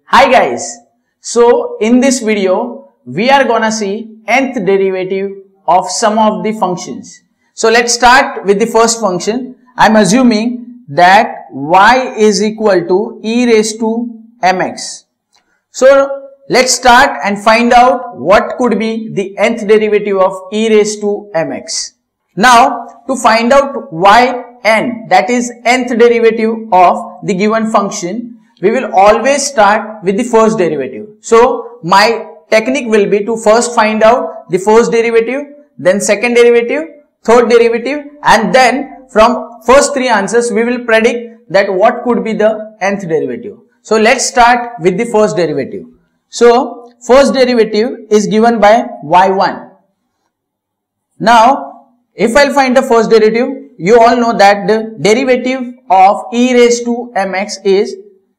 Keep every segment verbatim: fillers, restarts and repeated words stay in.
Hi guys, so in this video we are gonna see nth derivative of some of the functions. So let's start with the first function. I'm assuming that y is equal to e raised to mx. So let's start and find out what could be the nth derivative of e raised to mx. Now to find out yn, that is nth derivative of the given function, we will always start with the first derivative. So my technique will be to first find out the first derivative, then second derivative, third derivative, and then from first three answers we will predict that what could be the nth derivative. So let's start with the first derivative. So first derivative is given by y one. Now if I'll find the first derivative, you all know that the derivative of e raised to mx is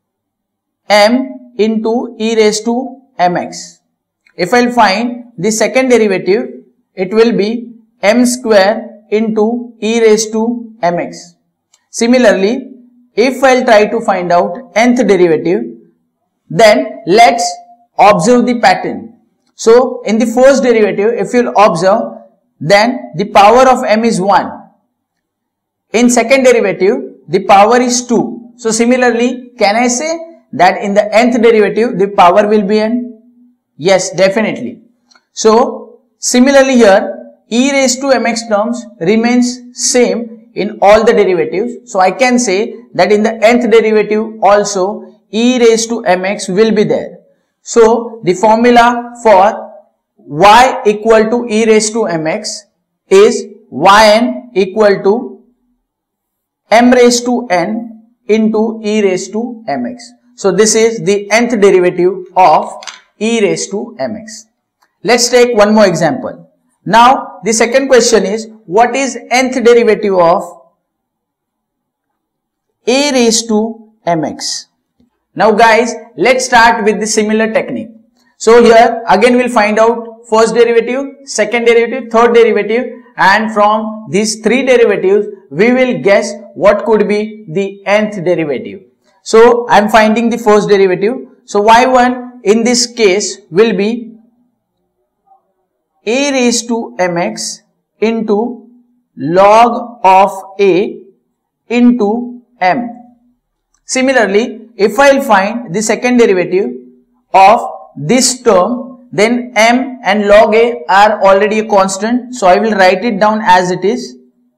m into e raised to mx. If I'll find the second derivative, it will be m square into e raised to mx. Similarly, if I'll try to find out nth derivative, then let's observe the pattern. So in the first derivative, if you'll observe, then the power of m is one. In second derivative, the power is two. So similarly, can I say that in the nth derivative the power will be n? Yes, definitely. So similarly here e raised to mx terms remains same in all the derivatives. So I can say that in the nth derivative also e raised to mx will be there. So the formula for y equal to e raised to mx is yn equal to m raised to n into e raised to mx. So this is the nth derivative of e raised to mx. Let's take one more example. Now the second question is, what is nth derivative of a raised to mx? Now guys, let's start with the similar technique. So here again we'll find out first derivative, second derivative, third derivative, and from these three derivatives we will guess what could be the nth derivative. So I am finding the first derivative. So y one in this case will be a raised to mx into log of a into m. Similarly, if I will find the second derivative of this term, then m and log a are already a constant. So I will write it down as it is.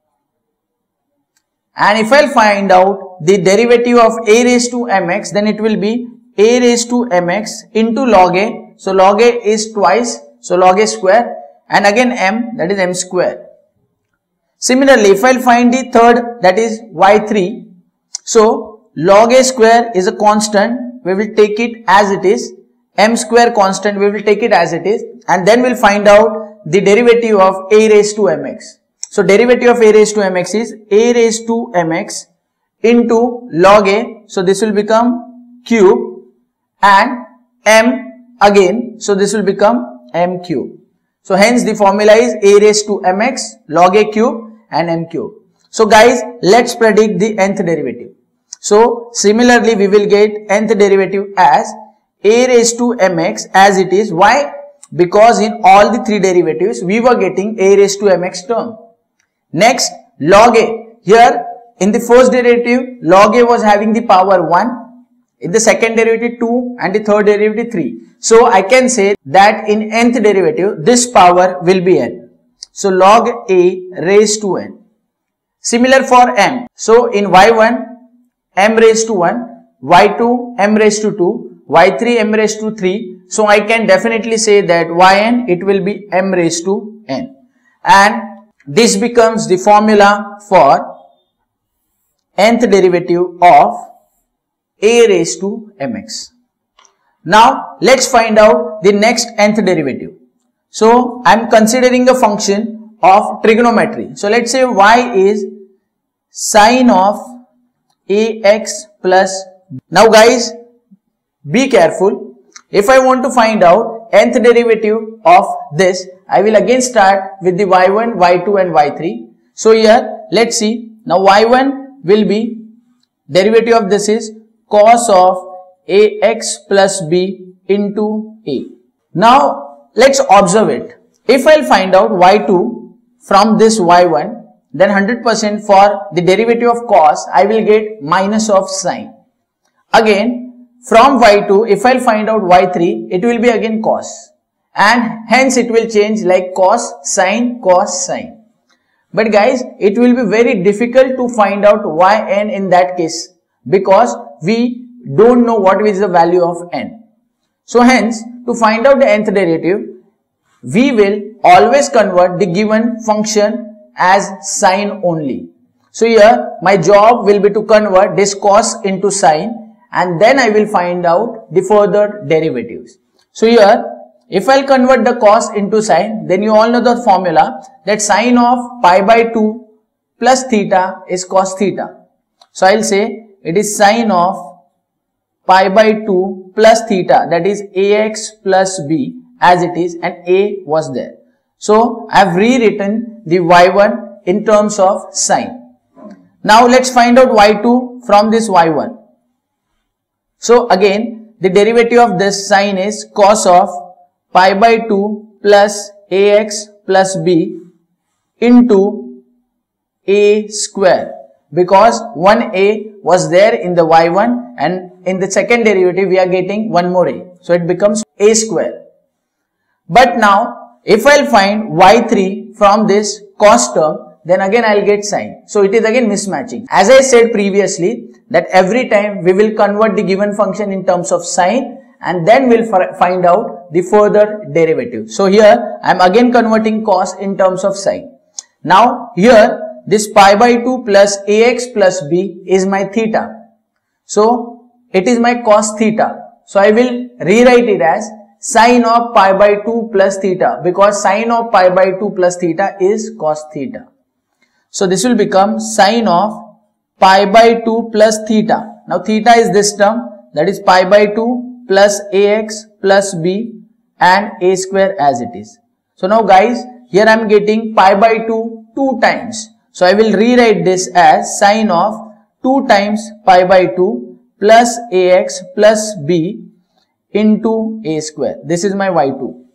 And if I'll find out the derivative of a raised to mx, then it will be a raised to mx into log a. So log a is twice, so log a square, and again m, that is m square. Similarly, if I'll find the third, that is y three, so log a square is a constant, we will take it as it is, m square constant, we will take it as it is, and then we'll find out the derivative of a raised to mx. So derivative of a raised to mx is a raised to mx into log a, so this will become cube, and m again, so this will become m cube. So hence the formula is a raised to mx, log a cube, and m cube. So guys, let's predict the nth derivative. So similarly we will get nth derivative as a raised to mx as it is. Why? Because in all the three derivatives we were getting a raised to mx term. Next, log a. Here in the first derivative log a was having the power one, in the second derivative two, and the third derivative three. So I can say that in nth derivative this power will be n. So log a raised to n. Similar for m. So in y one m raised to one, y two m raised to two, y three m raised to three. So I can definitely say that yn it will be m raised to n. And this becomes the formula for nth derivative of a raised to mx. Now let's find out the next nth derivative. So I am considering a function of trigonometry. So let's say y is sine of ax plus. Now guys, be careful. If I want to find out nth derivative of this, I will again start with the y one, y two, and y three. So here let's see. Now y one will be derivative of this is cos of ax plus b into a. Now let's observe it. If I'll find out y two from this y one, then one hundred percent for the derivative of cos, I will get minus of sine. Again, from y two, if I'll find out y three, it will be again cos. And hence it will change like cos, sine, cos, sine. But guys, it will be very difficult to find out yn in that case because we don't know what is the value of n. So hence, to find out the nth derivative, we will always convert the given function as sine only. So here, my job will be to convert this cos into sine and then I will find out the further derivatives. So here, if I'll convert the cos into sine, then you all know the formula that sine of pi by two plus theta is cos theta. So I'll say it is sine of pi by two plus theta, that is ax plus b as it is, and a was there. So I have rewritten the y one in terms of sine. Now let's find out y two from this y one. So again, the derivative of this sine is cos of pi by two plus ax plus b into a square, because one a was there in the y one and in the second derivative we are getting one more a. So it becomes a square. But now if I'll find y three from this cos term, then again I'll get sine. So it is again mismatching. As I said previously that every time we will convert the given function in terms of sine and then we'll find out the further derivative. So here I am again converting cos in terms of sine. Now here this pi by two plus ax plus b is my theta. So it is my cos theta. So I will rewrite it as sine of pi by two plus theta, because sine of pi by two plus theta is cos theta. So this will become sine of pi by two plus theta. Now theta is this term, that is pi by two plus ax plus b and a square as it is. So now guys, here I am getting pi by two two times. So I will rewrite this as sine of two times pi by two plus ax plus b into a square. This is my y two.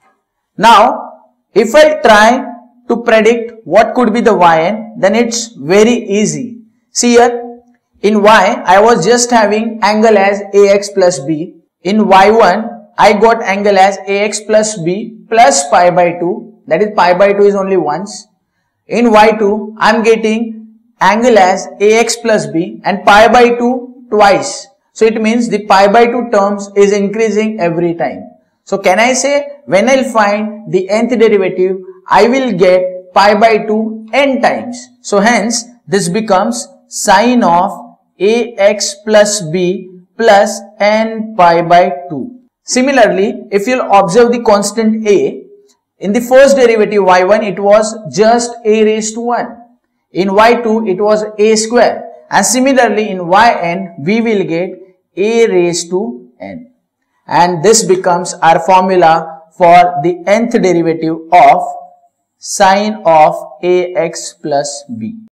Now if I try to predict what could be the yn, then it's very easy. See here, in y I was just having angle as ax plus b. In y one I got angle as ax plus b plus pi by two, that is pi by two is only once. In y two I am getting angle as ax plus b and pi by two twice. So it means the pi by two terms is increasing every time. So can I say when I'll find the nth derivative, I will get pi by two n times. So hence this becomes sine of ax plus b plus n pi by two. Similarly, if you'll observe the constant a, in the first derivative y one it was just a raised to one. In y two it was a square, and similarly in yn we will get a raised to n. And this becomes our formula for the nth derivative of sine of ax plus b.